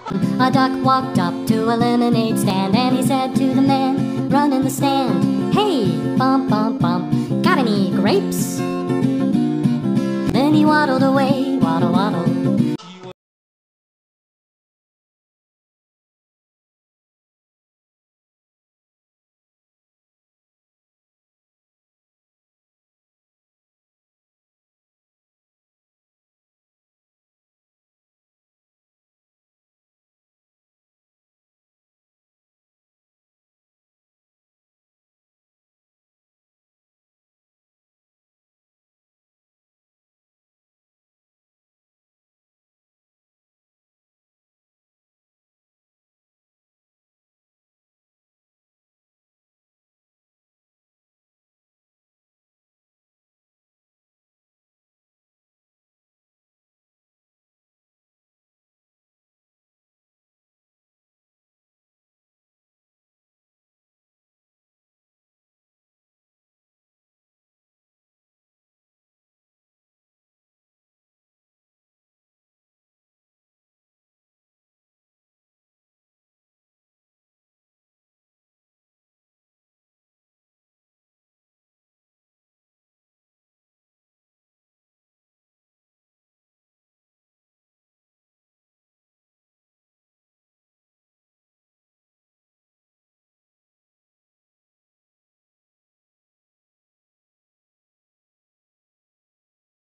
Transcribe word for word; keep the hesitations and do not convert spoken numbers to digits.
A duck walked up to a lemonade stand, and he said to the man running the stand, "Hey, bump, bump, bump, got any grapes?" Then he waddled away, waddle, waddle.